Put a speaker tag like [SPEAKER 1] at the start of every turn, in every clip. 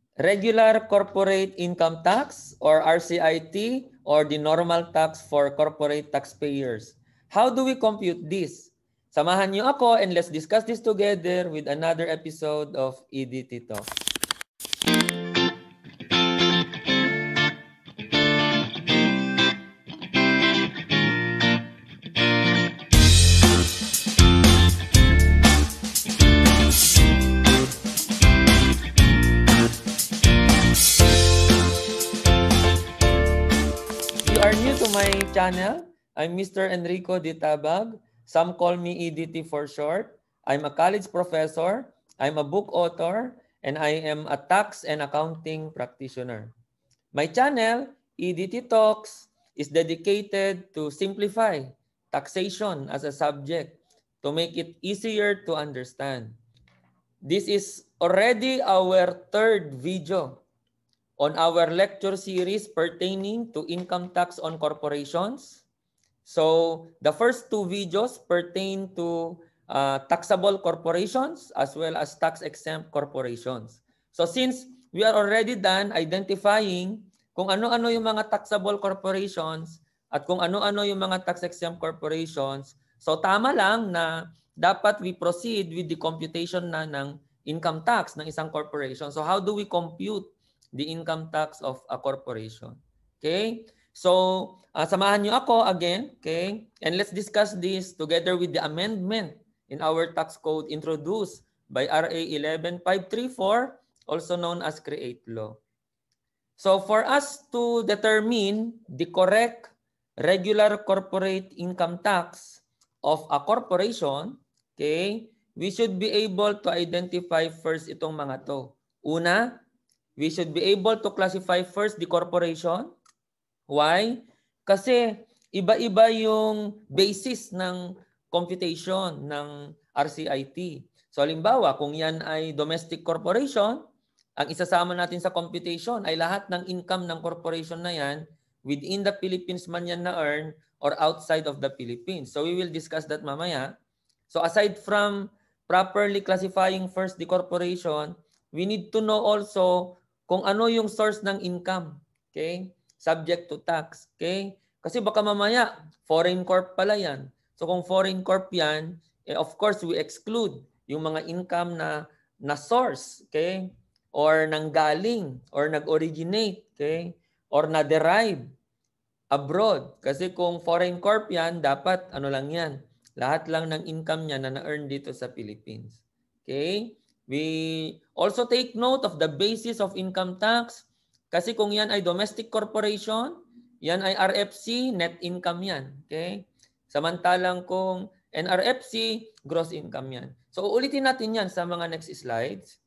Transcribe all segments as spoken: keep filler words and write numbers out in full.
[SPEAKER 1] regular corporate income tax or R C I T or the normal tax for corporate taxpayers. How do we compute this? Samahan niyo ako and let's discuss this together with another episode of E D T Talks. My channel. I'm Mister Enrico D. Tabag. Some call me E D T for short. I'm a college professor. I'm a book author. And I am a tax and accounting practitioner. My channel, E D T Talks, is dedicated to simplify taxation as a subject to make it easier to understand. This is already our third video on our lecture series pertaining to income tax on corporations. So the first two videos pertain to uh, taxable corporations as well as tax-exempt corporations. So since we are already done identifying kung ano-ano yung mga taxable corporations at kung ano-ano yung mga tax-exempt corporations, so tama lang na dapat we proceed with the computation na ng income tax ng isang corporation. So how do we compute the income tax of a corporation? Okay? So, uh, samahan nyo ako again, okay? And let's discuss this together with the amendment in our tax code introduced by R A eleven five thirty-four, also known as CREATE Law. So, for us to determine the correct regular corporate income tax of a corporation, okay, we should be able to identify first itong mga to. Una, we should be able to classify first the corporation. Why? Kasi iba-iba yung basis ng computation ng R C I T. So halimbawa, kung yan ay domestic corporation, ang isasama natin sa computation ay lahat ng income ng corporation na yan within the Philippines man yan na earn or outside of the Philippines. So we will discuss that mamaya. So aside from properly classifying first the corporation, we need to know also kung ano yung source ng income, okay? Subject to tax, okay? Kasi baka mamaya, foreign corp pala yan. So kung foreign corp yan, eh of course we exclude yung mga income na na source, okay? Or nanggaling, or nag-originate, okay? Or na-derive abroad. Kasi kung foreign corp yan, dapat ano lang yan, lahat lang ng income niya na na-earn dito sa Philippines. Okay? We also take note of the basis of income tax kasi kung yan ay domestic corporation, yan ay R F C, net income yan. Okay? Samantalang kung N R F C, gross income yan. So ulitin natin yan sa mga next slides.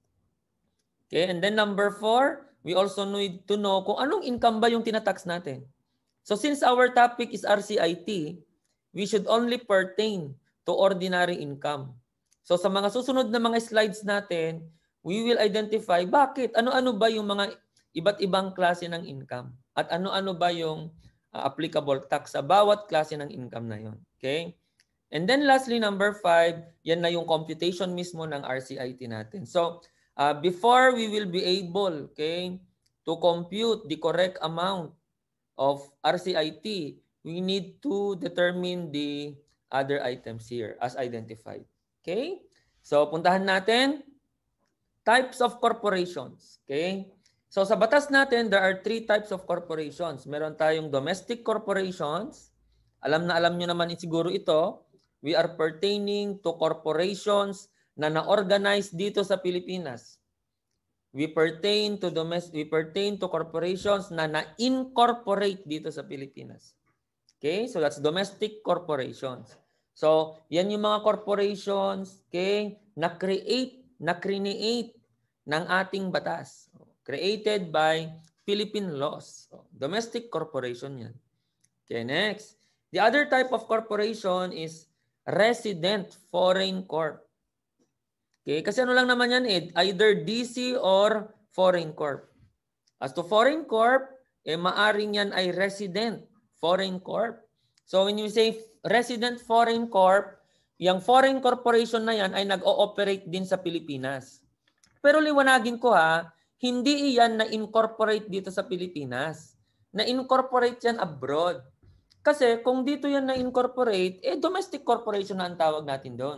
[SPEAKER 1] Okay? And then number four, we also need to know kung anong income ba yung tinatax natin. So since our topic is R C I T, we should only pertain to ordinary income. So sa mga susunod na mga slides natin, we will identify bakit, ano-ano ba yung mga iba't ibang klase ng income at ano-ano ba yung uh, applicable tax sa bawat klase ng income na yon. Okay? And then lastly, number five, yan na yung computation mismo ng R C I T natin. So uh, before we will be able, okay, to compute the correct amount of R C I T, we need to determine the other items here as identified. Okay? So, puntahan natin types of corporations. Okay? So, sa batas natin, there are three types of corporations. Meron tayong domestic corporations. Alam na alam nyo naman siguro ito. We are pertaining to corporations na na-organize dito sa Pilipinas. We pertain to domestic, we pertain to corporations na na-incorporate dito sa Pilipinas. Okay? So, that's domestic corporations. So, yan yung mga corporations, okay, na-create, na-create ng ating batas. Created by Philippine laws. So, domestic corporation yan. Okay, next. The other type of corporation is resident foreign corp. Okay, kasi ano lang naman yan eh, either D C or foreign corp. As to foreign corp, eh maaring yan ay resident foreign corp. So when you say resident foreign corp, yung foreign corporation na yan ay nag-ooperate din sa Pilipinas. Pero liwanagin ko ha, hindi iyan na-incorporate dito sa Pilipinas. Na-incorporate yan abroad. Kasi kung dito yan na-incorporate, eh domestic corporation na ang tawag natin doon.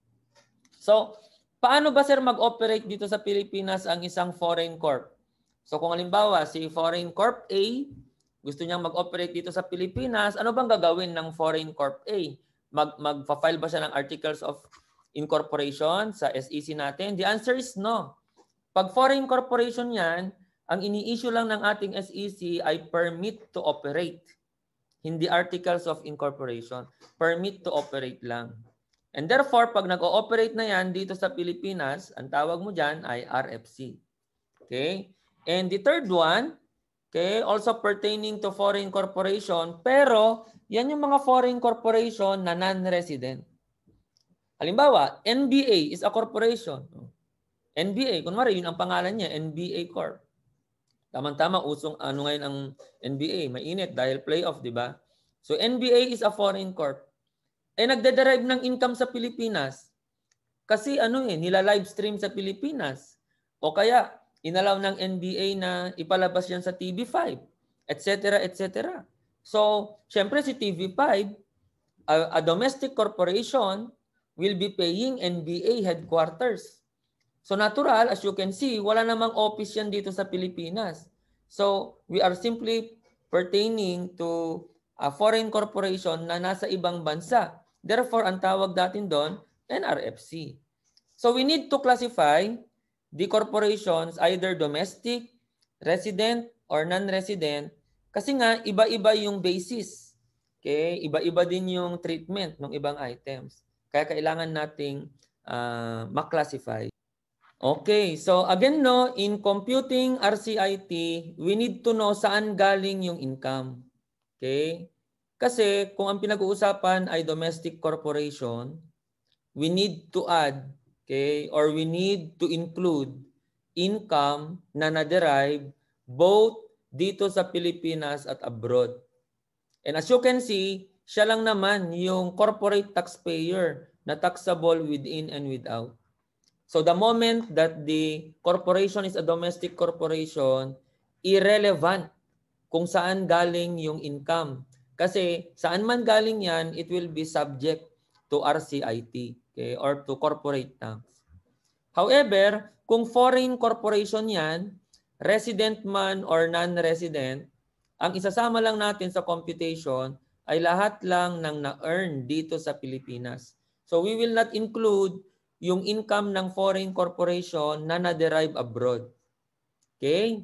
[SPEAKER 1] So, paano ba sir mag-operate dito sa Pilipinas ang isang foreign corp? So kung halimbawa si foreign corp A, gusto niyang mag-operate dito sa Pilipinas, ano bang gagawin ng foreign corp A? Mag magfa-file ba siya ng articles of incorporation sa S E C natin? The answer is no. Pag foreign corporation yan, ang ini-issue lang ng ating S E C ay permit to operate. Hindi articles of incorporation. Permit to operate lang. And therefore, pag nag-ooperate na yan dito sa Pilipinas, ang tawag mo dyan ay R F C. Okay? And the third one, okay, also pertaining to foreign corporation, pero yan yung mga foreign corporation na non-resident. Halimbawa, N B A is a corporation. N B A, kunwari, yun ang pangalan niya, N B A Corp. Tama-tama, usong ano ngayon ang N B A, mainit dahil playoff, di ba? So N B A is a foreign corp. Eh nagde-derive ng income sa Pilipinas. Kasi ano eh, nila live stream sa Pilipinas. O kaya, inalaw ng N B A na ipalabas yan sa T V five, et cetera, et cetera. So, syempre si T V five, a, a domestic corporation will be paying N B A headquarters. So natural, as you can see, wala namang office yan dito sa Pilipinas. So, we are simply pertaining to a foreign corporation na nasa ibang bansa. Therefore, ang tawag natin doon, N R F C. So, we need to classify the corporations either domestic, resident, or non-resident kasi nga iba-iba yung basis. Okay? Iba-iba din yung treatment ng ibang items. Kaya kailangan nating uh, maklasify. Okay, so again no, in computing R C I T, we need to know saan galing yung income. Okay? Kasi kung ang pinag-uusapan ay domestic corporation, we need to add, okay, or we need to include income na na-derive both dito sa Pilipinas at abroad. And as you can see, siya lang naman yung corporate taxpayer na taxable within and without. So the moment that the corporation is a domestic corporation, irrelevant kung saan galing yung income. Kasi saan man galing yan, it will be subject to R C I T, okay, or to corporate tax. However, kung foreign corporation yan, resident man or non-resident, ang isasama lang natin sa computation ay lahat lang ng na-earn dito sa Pilipinas. So we will not include yung income ng foreign corporation na na-derive abroad. Okay?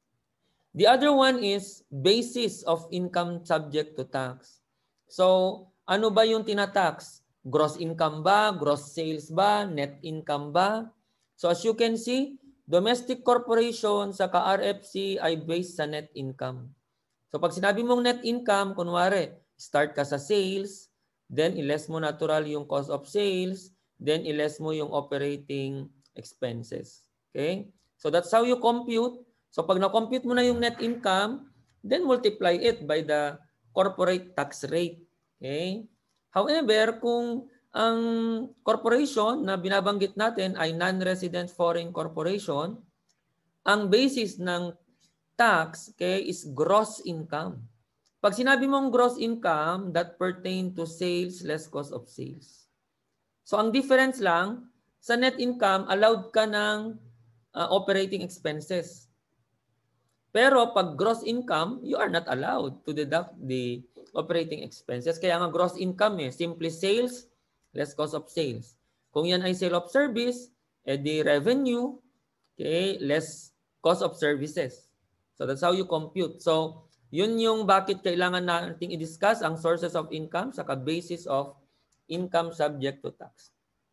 [SPEAKER 1] The other one is basis of income subject to tax. So, ano ba yung tinatax? Gross income ba? Gross sales ba? Net income ba? So, as you can see, domestic corporation sa ka-R F C ay based sa net income. So, pag sinabi mong net income, kunwari, start ka sa sales, then iless mo natural yung cost of sales, then iless mo yung operating expenses. Okay? So that's how you compute. So pag na-compute mo na yung net income, then multiply it by the corporate tax rate. Okay? However, kung ang corporation na binabanggit natin ay non-resident foreign corporation, ang basis ng tax, okay, is gross income. Pag sinabi mong gross income, that pertain to sales less cost of sales. So ang difference lang, sa net income, allowed ka ng uh, operating expenses. Pero pag gross income, you are not allowed to deduct the operating expenses. Kaya nga gross income eh, simply sales, less cost of sales. Kung yan ay sale of service, eh the revenue, okay, less cost of services. So that's how you compute. So yun yung bakit kailangan nating i-discuss ang sources of income saka basis of income subject to tax.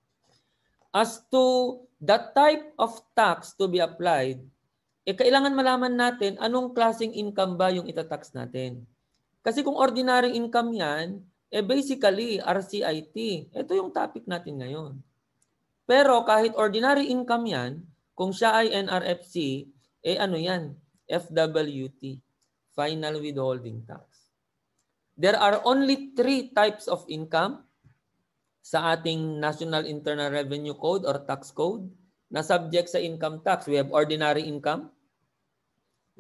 [SPEAKER 1] As to the type of tax to be applied, eh kailangan malaman natin anong klaseng income ba yung itatax natin. Kasi kung ordinary income yan, eh basically R C I T. Ito yung topic natin ngayon. Pero kahit ordinary income yan, kung siya ay N R F C, eh ano yan? F W T, Final Withholding Tax. There are only three types of income sa ating National Internal Revenue Code or Tax Code na subject sa income tax. We have ordinary income,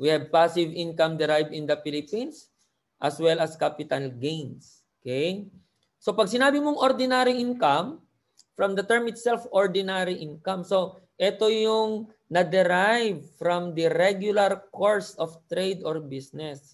[SPEAKER 1] We have passive income derived in the Philippines as well as capital gains. Okay? So pag sinabi mong ordinary income, from the term itself, ordinary income. So ito yung na-derive from the regular course of trade or business.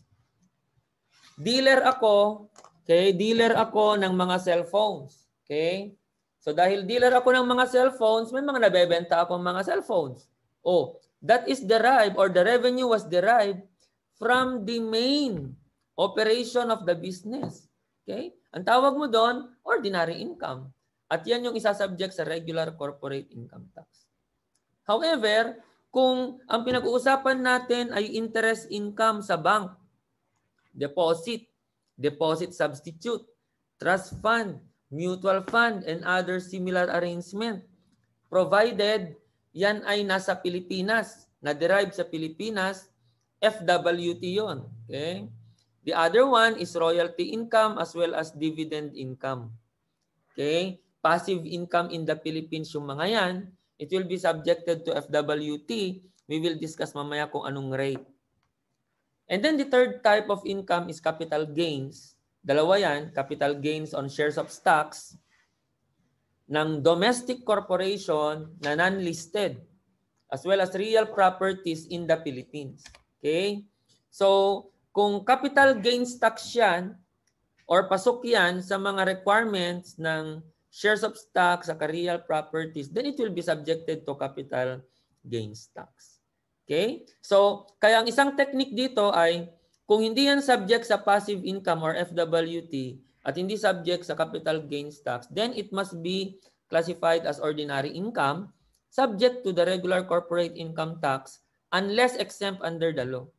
[SPEAKER 1] Dealer ako, okay? Dealer ako ng mga cellphones. Okay? So dahil dealer ako ng mga cellphones, may mga nabebenta akong mga cellphones. Oh, that is derived or the revenue was derived from the main operation of the business. Okay? Ang tawag mo doon, ordinary income. At yan yung isasubject sa regular corporate income tax. However, kung ang pinag-uusapan natin ay interest income sa bank, deposit, deposit substitute, trust fund, mutual fund, and other similar arrangement, provided yan ay nasa Pilipinas, na-derive sa Pilipinas, F W T yon. Okay? The other one is royalty income as well as dividend income. Okay? Passive income in the Philippines yung mga yan, it will be subjected to F W T. We will discuss mamaya kung anong rate. And then the third type of income is capital gains. Dalawa yan, capital gains on shares of stocks ng domestic corporation na non-listed as well as real properties in the Philippines. Okay? So, kung capital gains tax yan or pasok yan sa mga requirements ng shares of stocks sa real properties, then it will be subjected to capital gains tax. Okay? So, kaya ang isang technique dito ay kung hindi yan subject sa passive income or F W T at hindi subject sa capital gains tax, then it must be classified as ordinary income subject to the regular corporate income tax unless exempt under the law.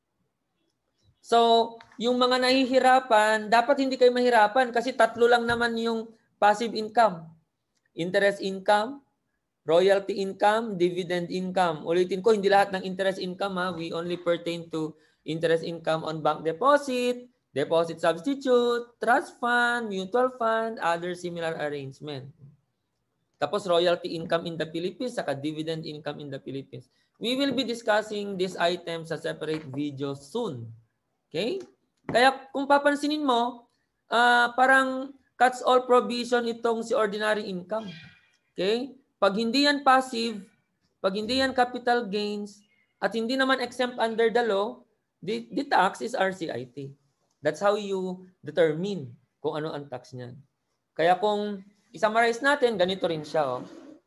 [SPEAKER 1] So, yung mga nahihirapan, dapat hindi kayo mahirapan kasi tatlo lang naman yung passive income. Interest income, royalty income, dividend income. Ulitin ko, hindi lahat ng interest income ha. We only pertain to interest income on bank deposit, deposit substitute, trust fund, mutual fund, other similar arrangement. Tapos royalty income in the Philippines, saka dividend income in the Philippines. We will be discussing these items sa separate video soon. Okay? Kaya kung papansinin mo, uh, parang cuts all provision itong si ordinary income. Okay? Pag hindi yan passive, pag hindi yan capital gains, at hindi naman exempt under the law, the, the tax is R C I T. That's how you determine kung ano ang tax niyan. Kaya kung i-summarize natin, ganito rin siya. Oh.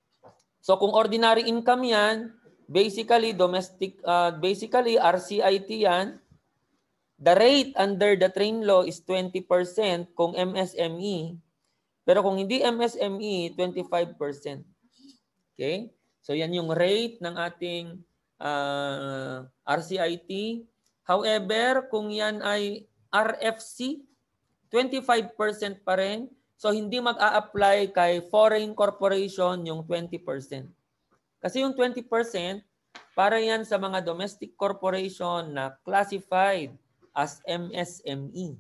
[SPEAKER 1] So kung ordinary income yan, basically domestic, uh, basically R C I T yan, the rate under the train law is twenty percent kung M S M E, pero kung hindi M S M E, twenty-five percent. Okay? So yan yung rate ng ating uh, R C I T. However, kung yan ay R F C, twenty-five percent pa rin. So hindi mag-a-apply kay foreign corporation yung twenty percent. Kasi yung twenty percent, para yan sa mga domestic corporation na classified as M S M E.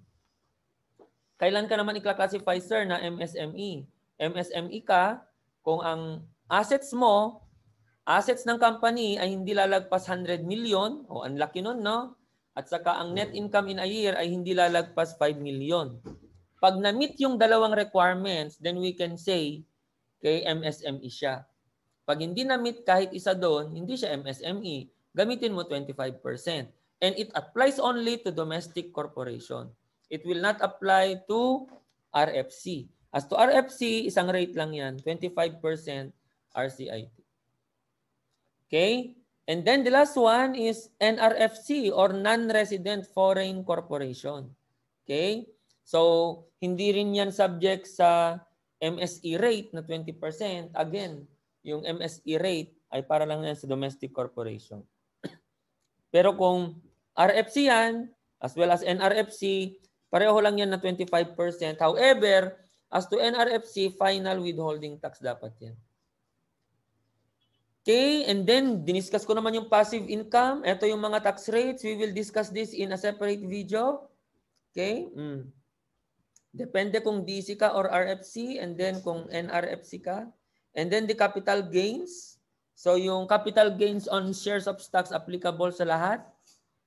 [SPEAKER 1] Kailan ka naman i-classify, sir, na M S M E? M S M E ka kung ang assets mo, assets ng company ay hindi lalagpas one hundred million, o ang laki nun, no? At saka ang net income in a year ay hindi lalagpas five million. Pag na-meet yung dalawang requirements, then we can say, kay M S M E siya. Pag hindi na-meet kahit isa doon, hindi siya M S M E. Gamitin mo twenty-five percent. And it applies only to domestic corporation. It will not apply to R F C. As to R F C, isang rate lang yan, twenty-five percent R C I T. Okay? And then the last one is N R F C or Non-Resident Foreign Corporation. Okay? So, hindi rin yan subject sa M S E rate na twenty percent. Again, yung M S E rate ay para lang yan sa domestic corporation. Pero kung R F C yan, as well as N R F C, pareho lang yan na twenty-five percent. However, as to N R F C, final withholding tax dapat yan. Okay, and then, diniscuss ko naman yung passive income. Ito yung mga tax rates. We will discuss this in a separate video. Okay? Mm. Depende kung D C ka or R F C, and then kung N R F C ka. And then the capital gains. So yung capital gains on shares of stocks applicable sa lahat.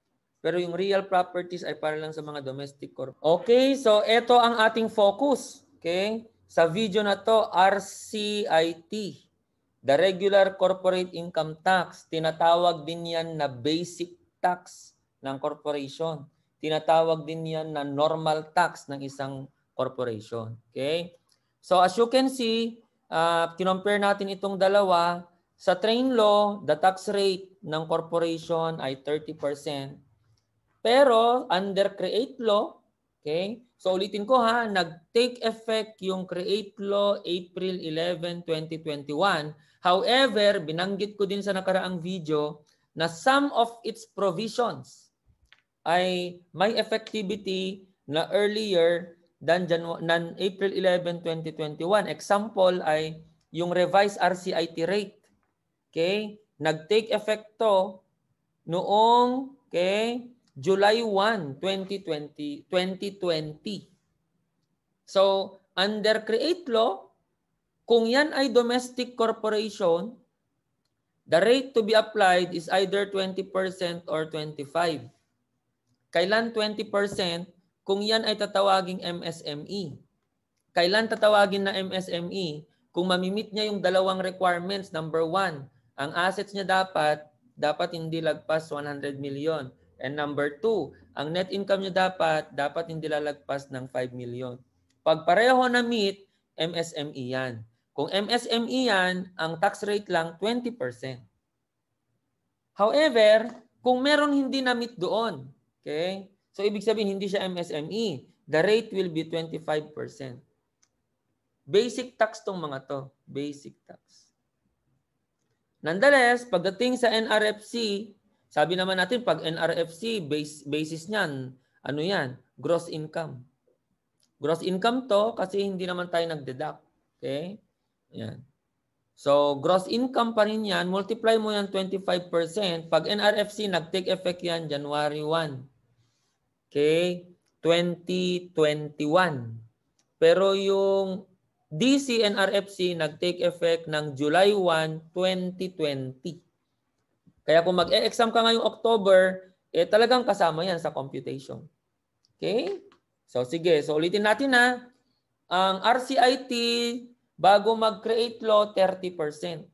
[SPEAKER 1] Pero yung real properties ay para lang sa mga domestic corp. Okay, so ito ang ating focus. Okay? Sa video na to, R C I T. The Regular Corporate Income Tax. Tinatawag din yan na basic tax ng corporation. Tinatawag din yan na normal tax ng isang corporation. Okay? So as you can see, uh, kinompare natin itong dalawa. Sa train law, the tax rate ng corporation ay thirty percent. Pero under create law, okay? So ulitin ko ha, nag-take effect yung create law April eleventh, twenty twenty-one. However, binanggit ko din sa nakaraang video na some of its provisions ay may effectivity na earlier than, Janu- than April eleventh, twenty twenty-one. Example ay yung revised R C I T rate. Okay? Nag-take effect to noong okay, July first, twenty twenty, twenty twenty. So, under create law, kung yan ay domestic corporation, the rate to be applied is either twenty percent or twenty-five. Kailan twenty percent? Kung yan ay tatawaging M S M E. Kailan tatawagin na M S M E? Kung mamimit niya yung dalawang requirements. Number one, ang assets niya dapat, dapat hindi lagpas one hundred million. And number two, ang net income niya dapat, dapat hindi lalagpas ng five million. Pag pareho na meet, M S M E yan. Kung M S M E yan, ang tax rate lang twenty percent. However, kung meron hindi na meet doon, okay? So ibig sabihin hindi siya M S M E, the rate will be twenty-five percent. Basic tax tong mga to, basic tax. Nonetheless, pagdating sa N R F C, sabi naman natin pag N R F C, base, basis niyan, ano yan? Gross income. Gross income to kasi hindi naman tayo nag-deduct. Okay? Yan. So, gross income pa rin yan. Multiply mo yan twenty-five percent. Pag N R F C, nag-take effect yan January first. Okay? twenty twenty-one. Pero yung D C N R F C nag-take effect ng July first, twenty twenty. Kaya kung mag-e-exam ka ngayong October, eh talagang kasama yan sa computation. Okay? So sige, so ulitin natin na. Ang R C I T, bago mag-create law, thirty percent.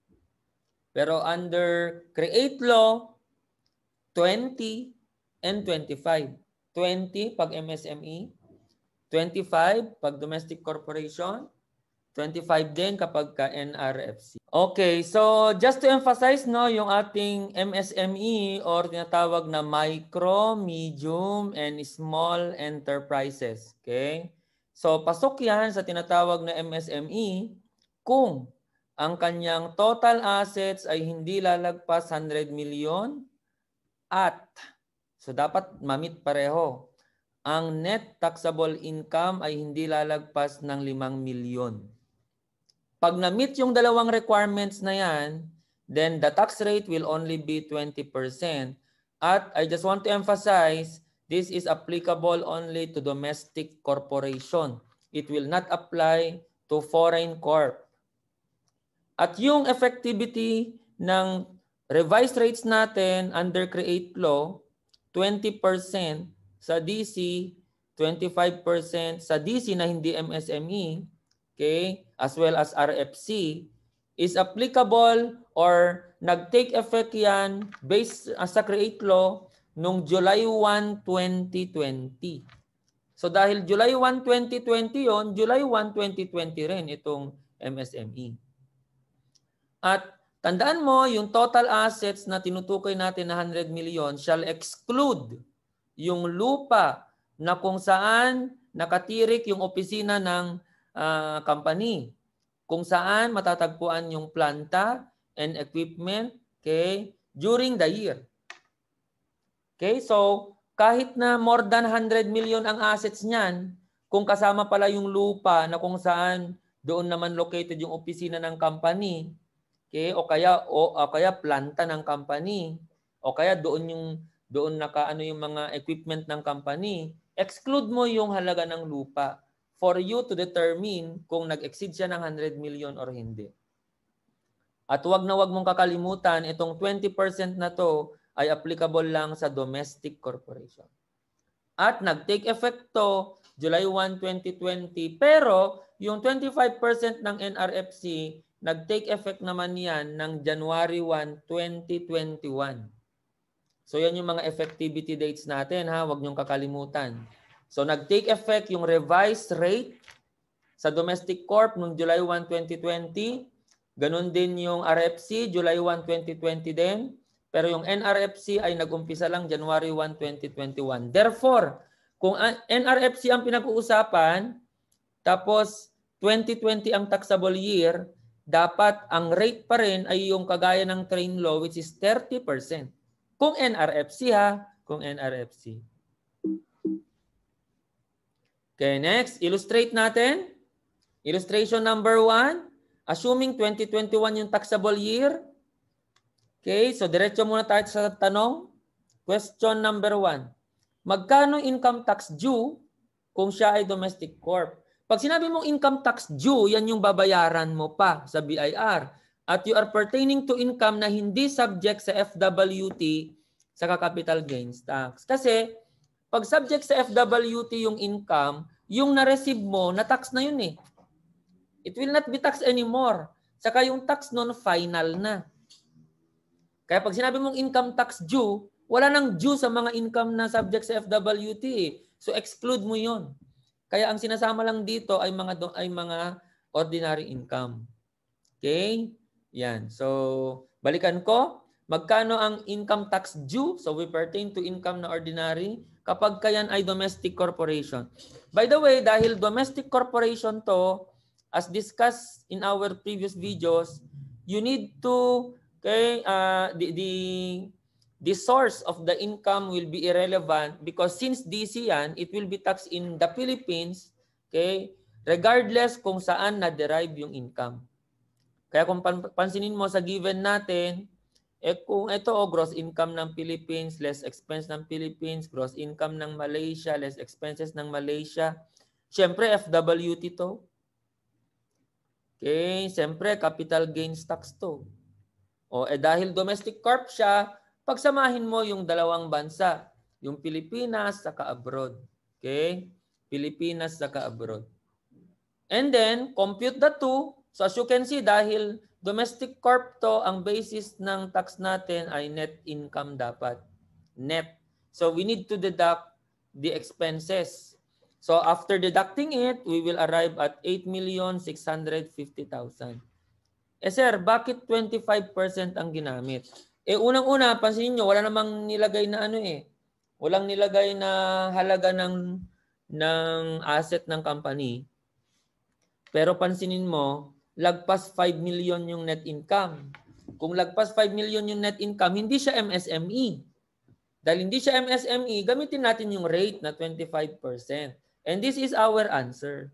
[SPEAKER 1] Pero under create law, twenty and twenty-five. twenty pag M S M E, twenty-five pag domestic corporation, twenty-five din kapag ka N R F C. Okay, so just to emphasize no, yung ating M S M E or tinatawag na micro, medium, and small enterprises. Okay? So pasok yan sa tinatawag na M S M E kung ang kanyang total assets ay hindi lalagpas one hundred million at so dapat mamit pareho. Ang net taxable income ay hindi lalagpas ng limang milyon. Pag na-meet yung dalawang requirements na yan, then the tax rate will only be twenty percent. At I just want to emphasize, this is applicable only to domestic corporation. It will not apply to foreign corp. At yung effectivity ng revised rates natin under create law, twenty percent sa D C, twenty-five percent sa D C na hindi M S M E, okay, as well as R F C, is applicable or nag-take effect yan based uh, sa create law nung July first, twenty twenty. So dahil July first, twenty twenty yon, July first, twenty twenty rin itong M S M E. At tandaan mo, yung total assets na tinutukoy natin na one hundred million shall exclude yung lupa na kung saan nakatirik yung opisina ng uh, company. Kung saan matatagpuan yung planta and equipment, okay, during the year. Okay, so kahit na more than one hundred million ang assets niyan, kung kasama pala yung lupa na kung saan doon naman located yung opisina ng company, okay, o kaya o, o kaya planta ng company, o kaya doon yung doon nakaano yung mga equipment ng company, exclude mo yung halaga ng lupa for you to determine kung nag-exceed siya ng one hundred million or hindi. At wag na wag mong kakalimutan itong twenty percent na to ay applicable lang sa domestic corporation. At nag-take effect to July first, twenty twenty, pero yung twenty-five percent ng N R F C, nag-take effect naman yan ng January first, twenty twenty-one. So yan yung mga effectivity dates natin, ha, wag niyong kakalimutan. So nag-take effect yung revised rate sa domestic corp noong July first, twenty twenty. Ganun din yung R F C, July first, twenty twenty din. Pero yung N R F C ay nag-umpisa lang January first, twenty twenty-one. Therefore, kung N R F C ang pinag-uusapan, tapos twenty twenty ang taxable year, dapat ang rate pa rin ay yung kagaya ng train law, which is thirty percent. Kung N R F C, ha? Kung N R F C. Okay, next. Illustrate natin. Illustration number one. Assuming twenty twenty-one yung taxable year. Okay, so diretso muna tayo sa tanong. Question number one. Magkano income tax due kung siya ay domestic corp? Pag sinabi mong income tax due, yan yung babayaran mo pa sa B I R. At you are pertaining to income na hindi subject sa F W T sa capital gains tax. Kasi pag subject sa F W T yung income, yung na-receive mo, na-tax na yun eh. It will not be taxed anymore. Saka yung tax nun final na. Kaya pag sinabi mong income tax due, wala nang due sa mga income na subject sa F W T eh. So exclude mo yun. Kaya ang sinasama lang dito ay mga ay mga ordinary income. Okay? Yan. So, balikan ko. Magkano ang income tax due? So, we pertain to income na ordinary kapag kayan ay domestic corporation. By the way, dahil domestic corporation to, as discussed in our previous videos, you need to, okay, uh, the, the, the source of the income will be irrelevant because since D C yan, it will be taxed in the Philippines, okay, regardless kung saan na-derive yung income. Kaya kung pansinin mo sa given natin, eh kung ito oh, gross income ng Philippines, less expense ng Philippines, gross income ng Malaysia, less expenses ng Malaysia, syempre F W T to. Okay, syempre capital gains tax to. O eh dahil domestic corp siya, pagsamahin mo yung dalawang bansa, yung Pilipinas saka abroad. Okay? Pilipinas saka abroad. And then compute the two. So as you can see, dahil domestic corp to, ang basis ng tax natin ay net income dapat. Net. So we need to deduct the expenses. So after deducting it, we will arrive at eight million six hundred fifty thousand. Eh sir, bakit twenty-five percent ang ginamit? Eh unang-una, pansinin nyo, wala namang nilagay na ano eh. Walang nilagay na halaga ng, ng asset ng company. Pero pansinin mo, lagpas five million yung net income. Kung lagpas five million yung net income, hindi siya M S M E. Dahil hindi siya M S M E, gamitin natin yung rate na twenty-five percent. And this is our answer.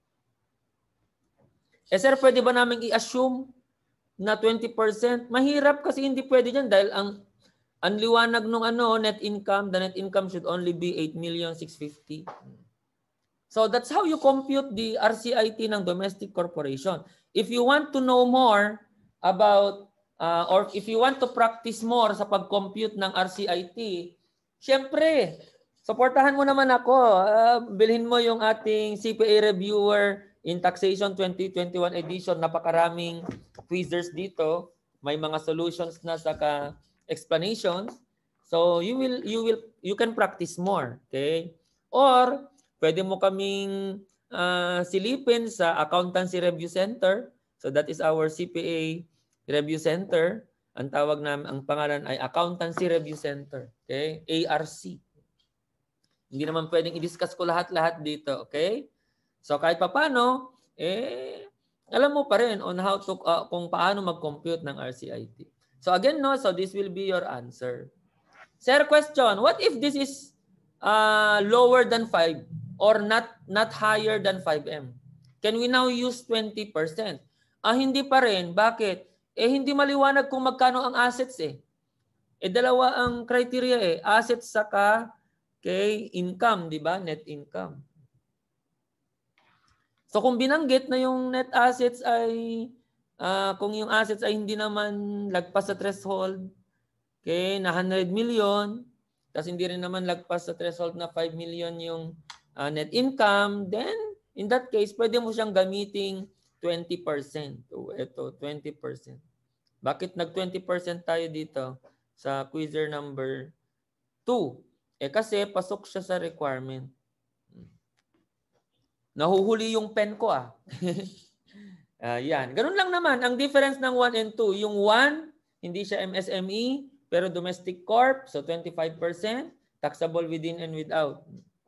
[SPEAKER 1] Eh sir, pwede ba namin i-assume na twenty percent? Mahirap kasi hindi pwede dyan dahil ang, ang liwanag nung ano, net income, the net income should only be eight million six hundred fifty. So that's how you compute the R C I T ng domestic corporation. If you want to know more about uh, or if you want to practice more sa pag-compute ng R C I T, syempre, supportahan mo naman ako. Uh, bilhin mo yung ating C P A Reviewer in Taxation twenty twenty-one edition. Napakaraming quizzers dito. May mga solutions na saka explanations. So you will you will you can practice more, okay? Or pwede mo kaming uh, silipin sa Accountancy Review Center. So that is our C P A Review Center. Ang tawag namin, ang pangalan ay Accountancy Review Center. Okay? A R C. Hindi naman pwedeng i-discuss ko lahat-lahat dito. Okay? So kahit papano, eh, alam mo pa rin on how to, uh, kung paano mag-compute ng R C I T. So again, no, so this will be your answer. Sir, question, what if this is uh, lower than five? Or not not higher than five M. Can we now use twenty percent? Ah, hindi pa rin. Bakit? Eh, hindi maliwanag kung magkano ang assets eh. Eh, dalawa ang criteria eh. Assets saka okay, income, di ba? Net income. So, kung binanggit na yung net assets ay, uh, kung yung assets ay hindi naman lagpas sa threshold, Okay, na one hundred million, tapos hindi rin naman lagpas sa threshold na five million yung uh, net income, then in that case, pwede mo siyang gamiting twenty percent. So, ito, twenty percent. Bakit nag-twenty percent tayo dito sa quizzer number two? Eh kasi pasok siya sa requirement. Nahuhuli yung pen ko ah. uh, yan. Ganun lang naman. Ang difference ng one and two, yung one, hindi siya M S M E, pero domestic corp, so twenty-five percent, taxable within and without.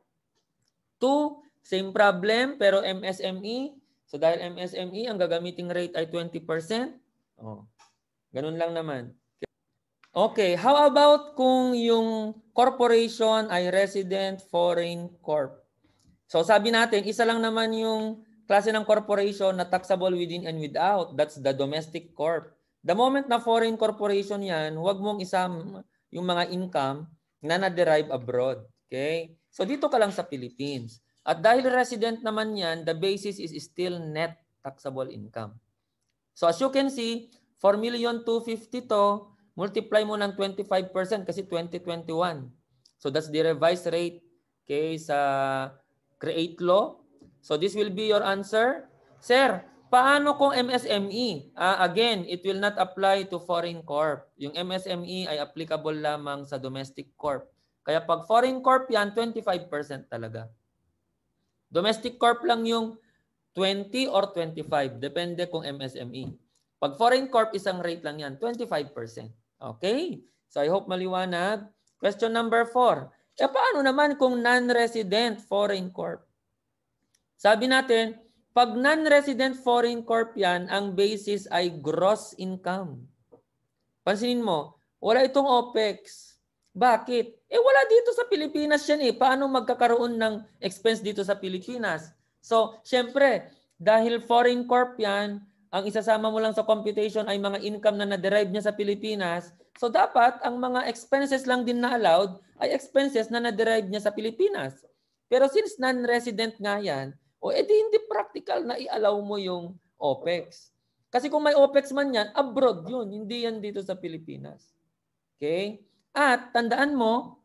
[SPEAKER 1] two, same problem, pero M S M E. So dahil M S M E, ang gagamiting rate ay twenty percent. Oh, ganun lang naman. Okay, how about kung yung corporation ay resident foreign corp? So sabi natin, isa lang naman yung klase ng corporation na taxable within and without. That's the domestic corp. The moment na foreign corporation yan, huwag mong isama yung mga income na na-derive abroad. Okay? So dito ka lang sa Philippines. At dahil resident naman yan, the basis is still net taxable income. So as you can see, four million two hundred fifty to, multiply mo ng twenty-five percent kasi twenty twenty-one. So that's the revised rate, okay, sa create law. So this will be your answer. Sir, paano kung M S M E? Uh, again, it will not apply to foreign corp. Yung M S M E ay applicable lamang sa domestic corp. Kaya pag foreign corp yan, twenty-five percent talaga. Domestic corp lang yung twenty or twenty-five. Depende kung M S M E. Pag foreign corp, isang rate lang yan, twenty-five percent. Okay? So I hope maliwanag. Question number four. E paano naman kung non-resident foreign corp? Sabi natin, pag non-resident foreign corp yan, ang basis ay gross income. Pansinin mo, wala itong OPEX. Bakit? Eh wala dito sa Pilipinas yan eh. Paano magkakaroon ng expense dito sa Pilipinas? So, syempre, dahil foreign corp yan, ang isasama mo lang sa computation ay mga income na na-derive niya sa Pilipinas. So, dapat ang mga expenses lang din na allowed ay expenses na na-derive niya sa Pilipinas. Pero since non-resident nga yan, o edi hindi practical na i-allow mo yung OPEX. Kasi kung may OPEX man yan, abroad yun. Hindi yan dito sa Pilipinas. Okay? At tandaan mo,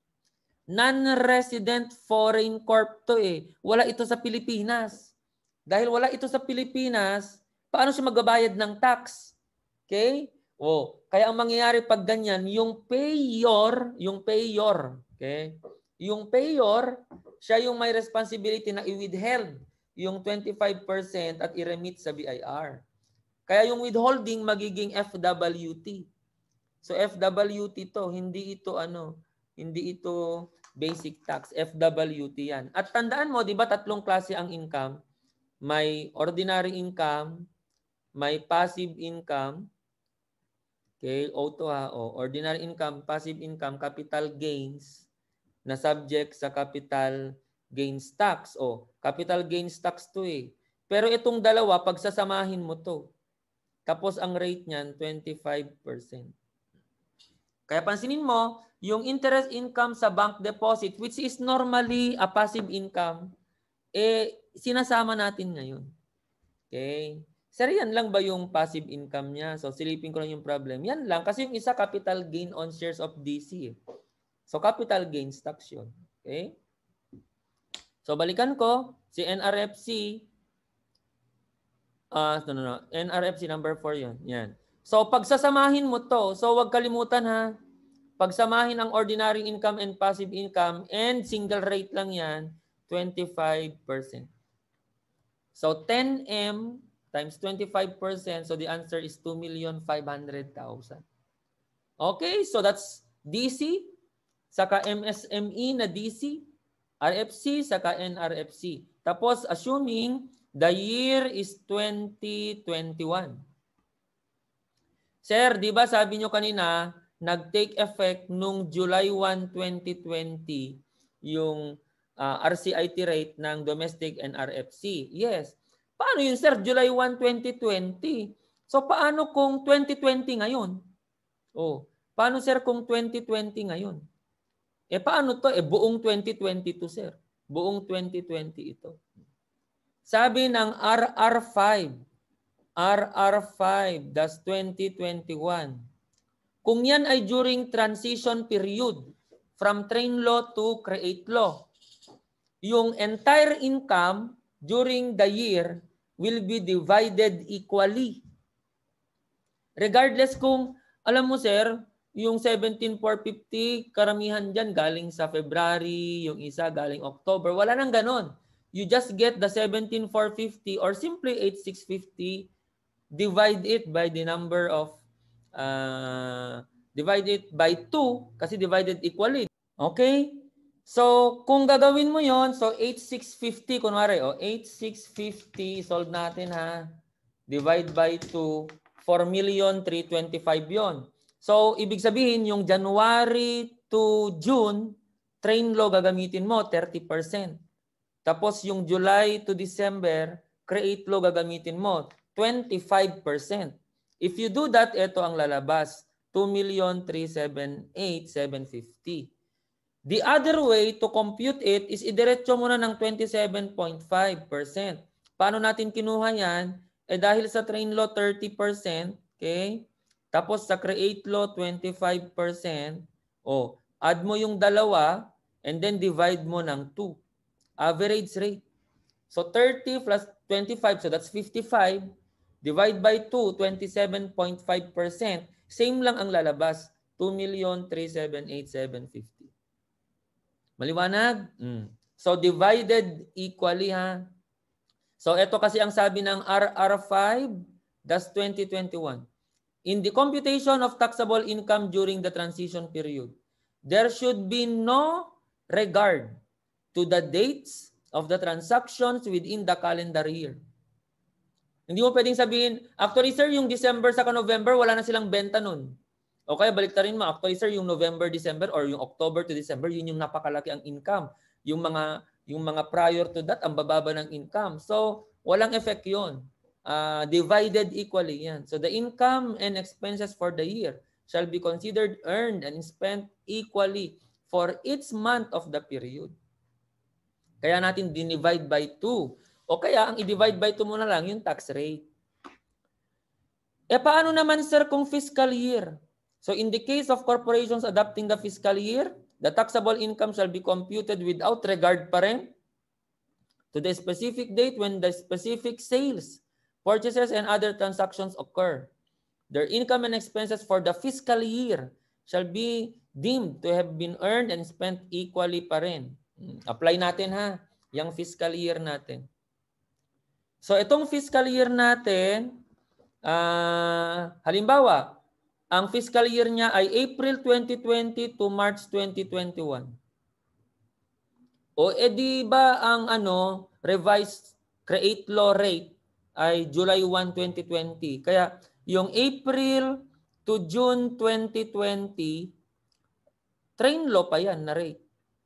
[SPEAKER 1] non-resident foreign corp to eh. Wala ito sa Pilipinas. Dahil wala ito sa Pilipinas, paano siya magbabayad ng tax? Okay? O, kaya ang mangyayari pag ganyan, yung payor, yung payor, okay? Yung payor, siya yung may responsibility na i-withheld yung twenty-five percent at i-remit sa B I R. Kaya yung withholding magiging F W T. So F W T to, hindi ito ano, hindi ito basic tax, F W T yan. At tandaan mo, di ba tatlong klase ang income? May ordinary income, may passive income, okay, auto ha, o ordinary income, passive income, capital gains na subject sa capital gains tax. O, capital gains tax to eh. Pero itong dalawa, pagsasamahin mo to. Tapos ang rate niyan, twenty-five percent. Kaya pansinin mo, yung interest income sa bank deposit, which is normally a passive income, eh, sinasama natin ngayon. Okay? Sir, yan lang ba yung passive income niya? So, silipin ko lang yung problem. Yan lang. Kasi yung isa, capital gain on shares of D C. So, capital gains tax yun. Okay? So, balikan ko. Si N R F C. Uh, no, no, no. N R F C number four yun. Yan. So, pagsasamahin mo to. So, wag kalimutan ha. Pagsamahin ang ordinary income and passive income and single rate lang yan, twenty-five percent. So, ten M times twenty-five percent. So, the answer is two million five hundred thousand. Okay, so that's D C, saka M S M E na D C, R F C, saka N R F C. Tapos, assuming the year is twenty twenty-one. Sir, di ba sabi nyo kanina, nag-take effect nung July first, twenty twenty yung uh, R C I T rate ng domestic and R F C. Yes. Paano yun, sir? July first, twenty twenty. So, paano kung twenty twenty ngayon? Oh, paano, sir, kung twenty twenty ngayon? Eh, paano to? Eh, buong twenty twenty-two, sir. Buong twenty twenty ito. Sabi ng R R five, R R five, that's twenty twenty-one. Kung yan ay during transition period from train law to create law, yung entire income during the year will be divided equally. Regardless kung, alam mo sir, yung seventeen four fifty, karamihan dyan galing sa February, yung isa galing October, wala nang ganon. You just get the seventeen four fifty or simply eight six fifty, divide it by the number of, uh, divide it by two, kasi divided equally. Okay? So, kung gagawin mo yon, so eight six fifty, kunwari, oh, eight six fifty, solve natin ha, divide by two, four million three twenty-five yon. So, ibig sabihin, yung January to June, train law gagamitin mo, thirty percent. Tapos yung July to December, create law gagamitin mo, twenty-five percent. If you do that, ito ang lalabas, two million three hundred seventy-eight thousand seven hundred fifty. The other way to compute it is idiretso mo na ng twenty-seven point five percent. Paano natin kinuha yan? Eh dahil sa train law thirty percent, okay? Tapos sa create law twenty-five percent, oh, add mo yung dalawa and then divide mo ng two. Average rate. So thirty plus twenty-five, so that's fifty-five. Divide by two, twenty-seven point five percent. Same lang ang lalabas, two million three hundred seventy-eight thousand seven hundred fifty. Maliwanag? Mm. So divided equally ha. So ito kasi ang sabi ng R R five, that's twenty twenty-one. In the computation of taxable income during the transition period, there should be no regard to the dates of the transactions within the calendar year. Hindi mo pwedeng sabihin, actually sir, yung December sa November, wala na silang benta nun. O kaya baliktarin mo, actually sir, yung November, December, or yung October to December, yun yung napakalaki ang income. Yung mga, yung mga prior to that, ang bababa ng income. So, walang effect yun. Uh, divided equally yan. So, the income and expenses for the year shall be considered earned and spent equally for each month of the period. Kaya natin dinivide by two. O kaya, ang i-divide by two mo na lang yung tax rate. E paano naman sir kung fiscal year? So in the case of corporations adopting the fiscal year, the taxable income shall be computed without regard pa rin to the specific date when the specific sales, purchases, and other transactions occur. Their income and expenses for the fiscal year shall be deemed to have been earned and spent equally pa rin. Apply natin ha, yung fiscal year natin. So itong fiscal year natin, uh, halimbawa, ang fiscal year niya ay April twenty twenty to March twenty twenty-one. O edi ba ang ano, revised create law rate ay July first, twenty twenty. Kaya yung April to June twenty twenty, train law pa yan na rate.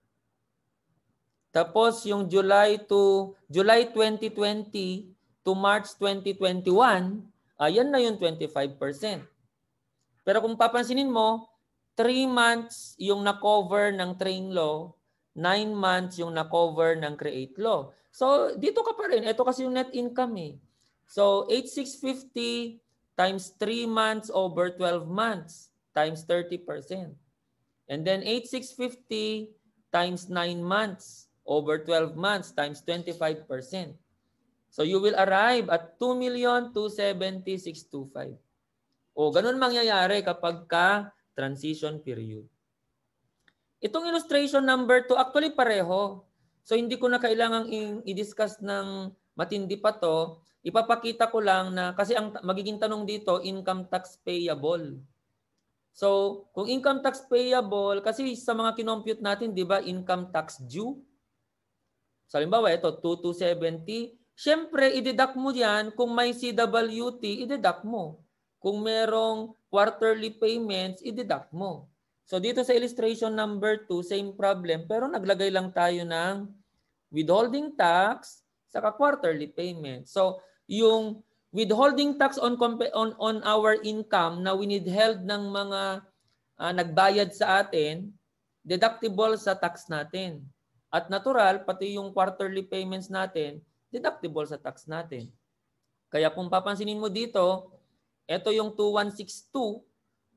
[SPEAKER 1] Tapos yung July to July twenty twenty to March twenty twenty-one, ayan na yung twenty-five percent. Pero kung papansinin mo, three months yung na-cover ng train law, nine months yung na-cover ng create law. So dito ka pa rin, ito kasi yung net income eh. So eight six fifty times three months over twelve months times thirty percent. And then eight six fifty times nine months over twelve months times twenty-five percent. So you will arrive at two million two hundred seventy thousand six hundred twenty-five. O ganun mangyayari kapag ka transition period. Itong illustration number two, actually pareho. So hindi ko na kailangang i-discuss ng matindi pa to. Ipapakita ko lang na kasi ang magiging tanong dito, income tax payable. So kung income tax payable, kasi sa mga kinompute natin, di ba, income tax due. So halimbawa, ito, two thousand two hundred seventy. Siyempre, i-deduct mo yan. Kung may C W T, i-deduct mo. Kung merong quarterly payments, i-deduct mo. So dito sa illustration number two, same problem, pero naglagay lang tayo ng withholding tax saka quarterly payment. So yung withholding tax on on on our income na winithheld ng mga uh, nagbayad sa atin, deductible sa tax natin. At natural, pati yung quarterly payments natin, deductible sa tax natin. Kaya kung papansinin mo dito, ito yung two thousand one hundred sixty-two.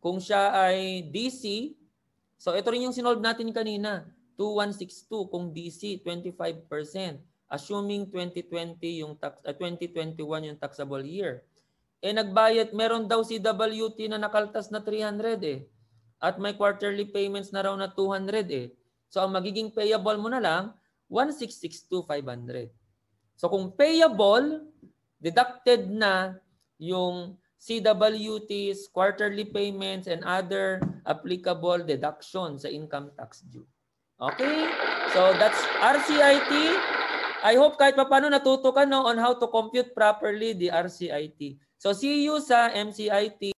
[SPEAKER 1] Kung siya ay D C, so ito rin yung sinolve natin kanina. two thousand one hundred sixty-two kung D C, twenty-five percent. Assuming twenty twenty yung tax, uh, twenty twenty-one yung taxable year. Eh nagbayad, meron daw si W T na nakaltas na three hundred eh. At may quarterly payments na raw na two hundred eh. So ang magiging payable mo na lang, one hundred sixty-two thousand five hundred. So kung payable, deducted na yung C W Ts, quarterly payments, and other applicable deductions sa income tax due. Okay? So that's R C I T. I hope kahit paano natuto ka no, on how to compute properly the R C I T. So see you sa M C I T.